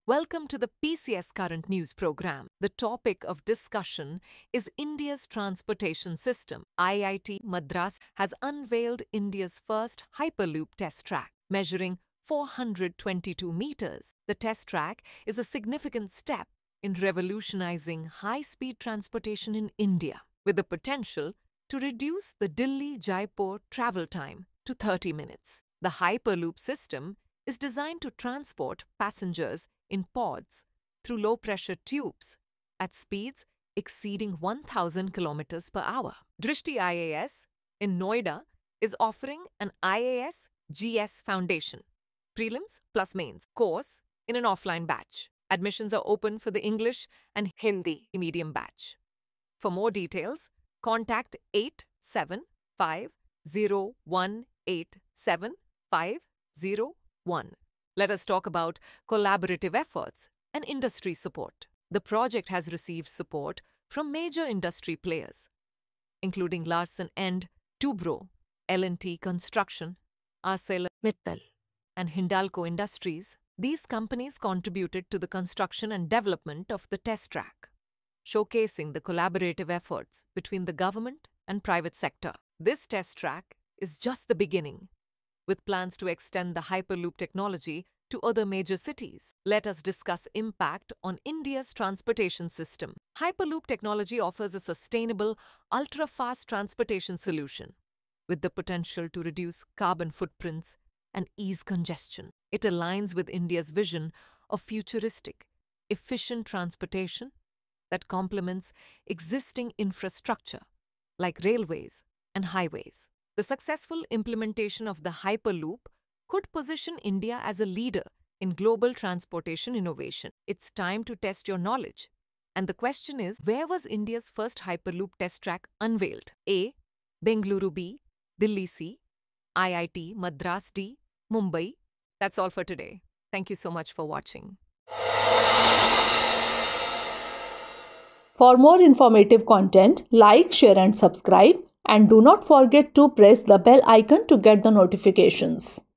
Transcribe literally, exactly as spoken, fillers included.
Welcome to the P C S Current News program. The topic of discussion is India's transportation system. I I T Madras has unveiled India's first Hyperloop test track, measuring four hundred twenty-two meters. The test track is a significant step in revolutionizing high-speed transportation in India, with the potential to reduce the Delhi-Jaipur travel time to thirty minutes. The Hyperloop system is designed to transport passengers in pods through low-pressure tubes at speeds exceeding one thousand kilometers per hour. Drishti I A S in Noida is offering an I A S G S Foundation, prelims plus mains, course in an offline batch. Admissions are open for the English and Hindi medium batch. For more details, contact eight seven five zero one eight seven five zero one. Let us talk about collaborative efforts and industry support. The project has received support from major industry players, including Larsen and Toubro, L and T Construction, ArcelorMittal, and Hindalco Industries. These companies contributed to the construction and development of the test track, showcasing the collaborative efforts between the government and private sector. This test track is just the beginning, with plans to extend the Hyperloop technology to other major cities. Let us discuss impact on India's transportation system. Hyperloop technology offers a sustainable, ultra-fast transportation solution with the potential to reduce carbon footprints and ease congestion. It aligns with India's vision of futuristic, efficient transportation that complements existing infrastructure like railways and highways. The successful implementation of the Hyperloop could position India as a leader in global transportation innovation. It's time to test your knowledge. And the question is, where was India's first Hyperloop test track unveiled? A. Bengaluru B, Delhi C, I I T Madras D, Mumbai. That's all for today. Thank you so much for watching. For more informative content, like, share and subscribe. And do not forget to press the bell icon to get the notifications.